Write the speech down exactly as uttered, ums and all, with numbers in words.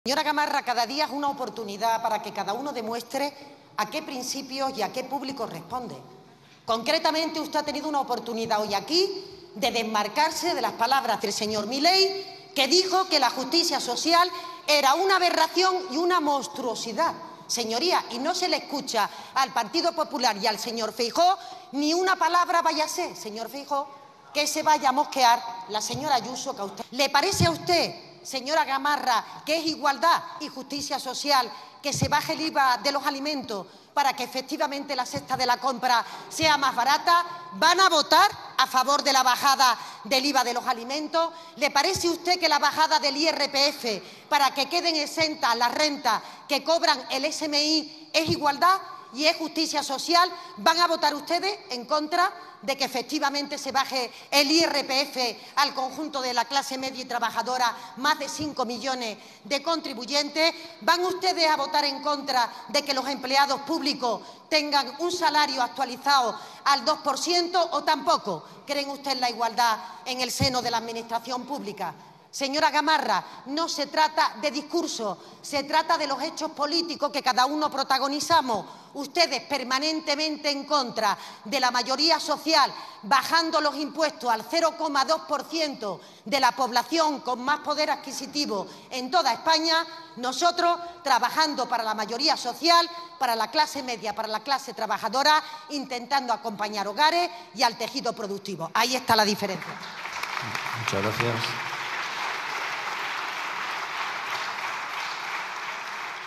Señora Gamarra, cada día es una oportunidad para que cada uno demuestre a qué principios y a qué público responde. Concretamente, usted ha tenido una oportunidad hoy aquí de desmarcarse de las palabras del señor Milei, que dijo que la justicia social era una aberración y una monstruosidad. Señoría, y no se le escucha al Partido Popular y al señor Feijóo ni una palabra váyase, señor Feijóo, que se vaya a mosquear la señora Ayuso, que a usted. ¿Le parece a usted, señora Gamarra, que es igualdad y justicia social que se baje el I V A de los alimentos para que efectivamente la cesta de la compra sea más barata? ¿Van a votar a favor de la bajada del I V A de los alimentos? ¿Le parece a usted que la bajada del I R P F para que queden exentas las rentas que cobran el S M I es igualdad y es justicia social? ¿Van a votar ustedes en contra de que efectivamente se baje el I R P F al conjunto de la clase media y trabajadora, más de cinco millones de contribuyentes? ¿Van ustedes a votar en contra de que los empleados públicos tengan un salario actualizado al dos por ciento o tampoco creen ustedes en la igualdad en el seno de la Administración pública? Señora Gamarra, no se trata de discurso, se trata de los hechos políticos que cada uno protagonizamos. Ustedes permanentemente en contra de la mayoría social, bajando los impuestos al cero coma dos por ciento de la población con más poder adquisitivo en toda España. Nosotros trabajando para la mayoría social, para la clase media, para la clase trabajadora, intentando acompañar hogares y al tejido productivo. Ahí está la diferencia. Muchas gracias.